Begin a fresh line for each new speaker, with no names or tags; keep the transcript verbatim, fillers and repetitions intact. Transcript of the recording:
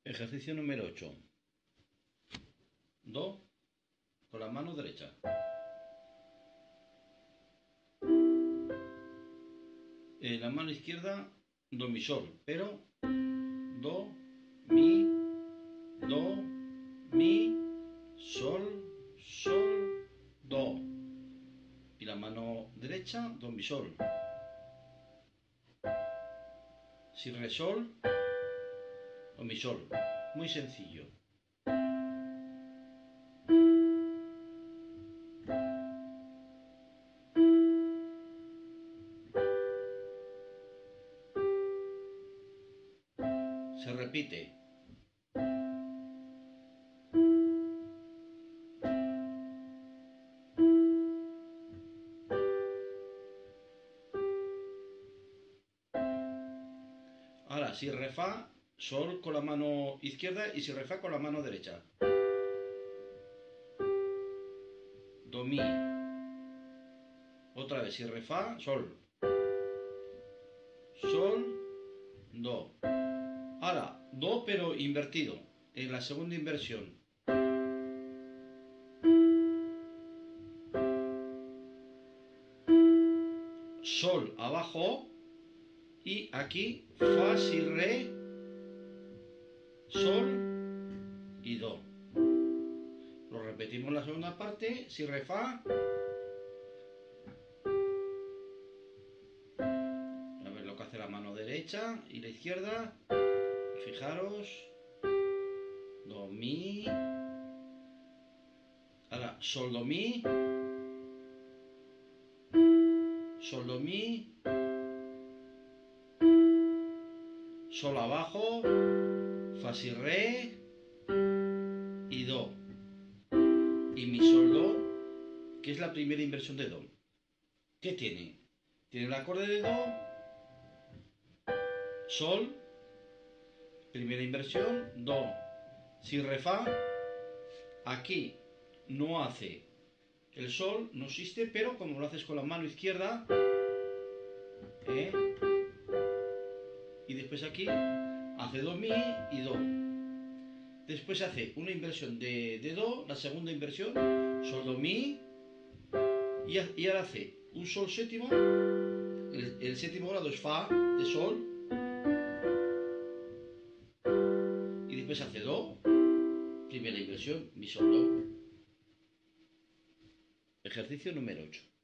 Ejercicio número ocho. Do con la mano derecha. En la mano izquierda, do, mi, sol. Pero do, mi, do, mi, sol, sol, do. Y la mano derecha, do, mi, sol. Si, re, sol, do, mi, sol. Muy sencillo. Se repite. Ahora, si, re, fa, sol con la mano izquierda y si, re, fa con la mano derecha. Do, mi. Otra vez, si, re, fa, sol. Sol, do. Ahora, do pero invertido, en la segunda inversión. Sol abajo y aquí fa, si, re, sol y do. Lo repetimos en la segunda parte, si, re, fa. A ver lo que hace la mano derecha y la izquierda. Fijaros. Do, mi. Ahora, sol, do, mi. Sol, do, mi. Sol abajo. Fa, si, re. Y do. Y mi, sol, do, que es la primera inversión de do. ¿Qué tiene? Tiene el acorde de do, sol, primera inversión, do, si, re, fa. Aquí no hace el sol, no existe, pero como lo haces con la mano izquierda, ¿eh? Y después aquí hace do, mi y do. Después hace una inversión de, de do, la segunda inversión, sol, do, mi, y, y ahora hace un sol séptimo, el, el séptimo grado es fa, de sol, y después hace do, primera inversión, mi, sol, do. Ejercicio número ocho.